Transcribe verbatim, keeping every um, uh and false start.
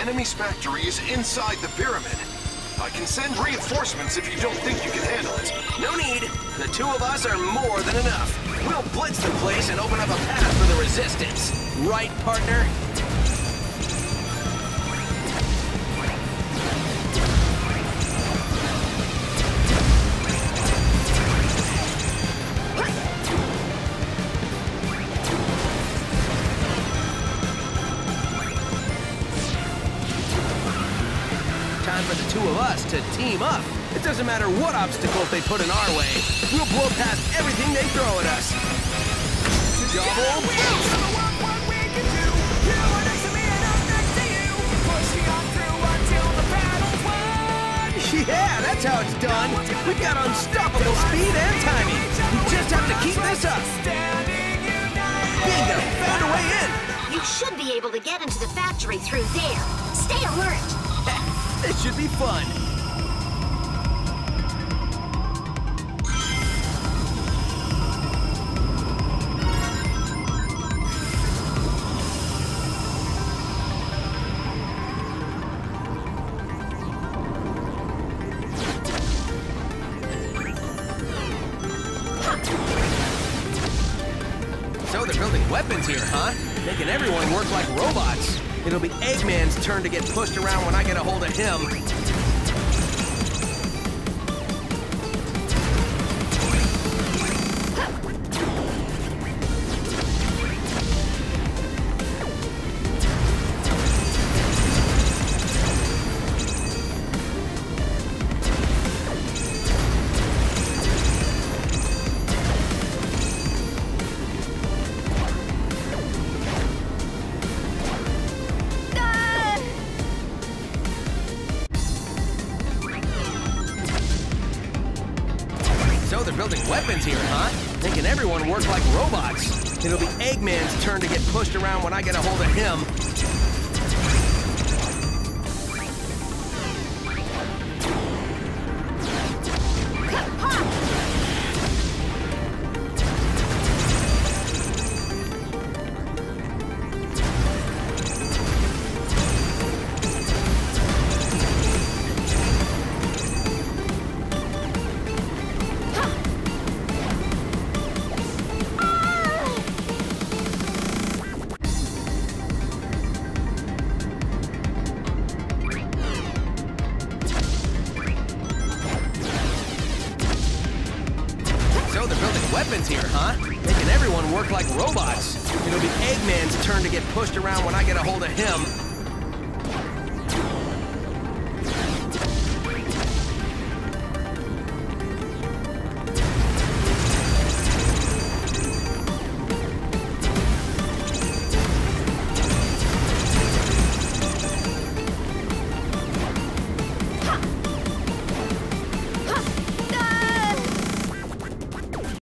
enemy's factory is inside the pyramid. I can send reinforcements if you don't think you can handle it. No need. The two of us are more than enough. We'll blitz the place and open up a path for the resistance. Right, partner? Time for the two of us to team up. It doesn't matter what obstacles they put in our way. We'll blow past everything they throw at us. Double boost! Yeah, that's how it's done. We've got unstoppable speed and timing. We just have to keep this up. Bingo! Found a way in. You should be able to get into the factory through there. Stay alert. This should be fun. So they're building weapons here, huh? Making everyone work like robots. It'll be Eggman's turn to get pushed around when I get a hold of him. So they're building weapons here, huh? Making everyone work like robots. It'll be Eggman's turn to get pushed around when I get a hold of him. So they're building weapons here, huh? Making everyone work like robots. It'll be Eggman's turn to get pushed around when I get a hold of him.